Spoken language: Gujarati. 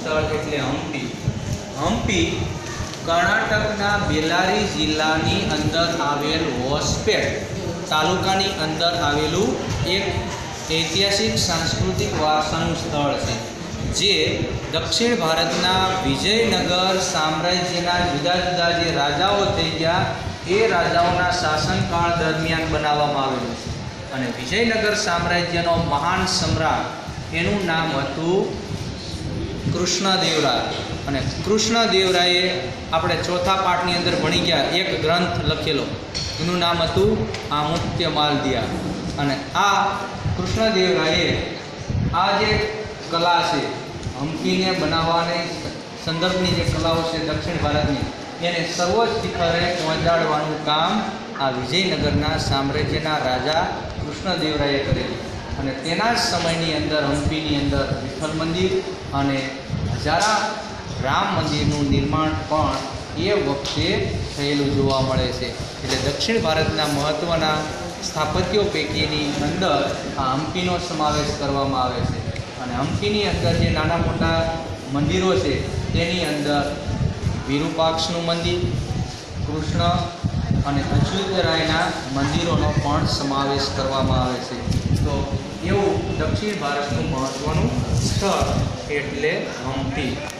સ્થળ એટલે હમ્પી। હમ્પી કર્ણાટકના બેલારી જિલ્લાની અંદર આવેલ હોસપેટ તાલુકાની અંદર આવેલું એક ઐતિહાસિક સાંસ્કૃતિક વારસાનું સ્થળ છે, જે દક્ષિણ ભારતના વિજયનગર સામ્રાજ્યના જુદા જુદા જે રાજાઓ થઈ ગયા એ રાજાઓના શાસનકાળ દરમિયાન બનાવવામાં આવેલું છે। અને વિજયનગર સામ્રાજ્યનો મહાન સમ્રાટ એનું નામ હતું કૃષ્ણદેવરાય। અને કૃષ્ણદેવરાયે આપણે ચોથા પાઠની અંદર ભણી ગયા એક ગ્રંથ લખેલો, એનું નામ હતું આમુક્ત્યમાલ્યદિયા। અને આ કૃષ્ણદેવરાયે આ જે કલા છે હમ્પીને બનાવવાની સંદર્ભની જે કલાઓ છે દક્ષિણ ભારતની, એને સર્વોચ્ચ શિખરે પહોંચાડવાનું કામ આ વિજયનગરના સામ્રાજ્યના રાજા કૃષ્ણદેવરાયે કરેલું। અને તેના જ સમયની અંદર હમ્પીની અંદર વિઠ્ઠલ મંદિર અને હજારા રામ મંદિરનું નિર્માણ પણ એ વખતે થયેલું જોવા મળે છે। એટલે દક્ષિણ ભારતના મહત્ત્વના સ્થાપત્યો પૈકીની અંદર આ હમ્પીનો સમાવેશ કરવામાં આવે છે। અને હમ્પીની અંદર જે નાના મોટા મંદિરો છે તેની અંદર વિરૂપાક્ષનું મંદિર, કૃષ્ણ અને અચ્યુતરાયના મંદિરોનો પણ સમાવેશ કરવામાં આવે છે। તો એવું દક્ષિણ ભારતનું મહત્ત્વનું સ્થળ એટલે હમ્પી।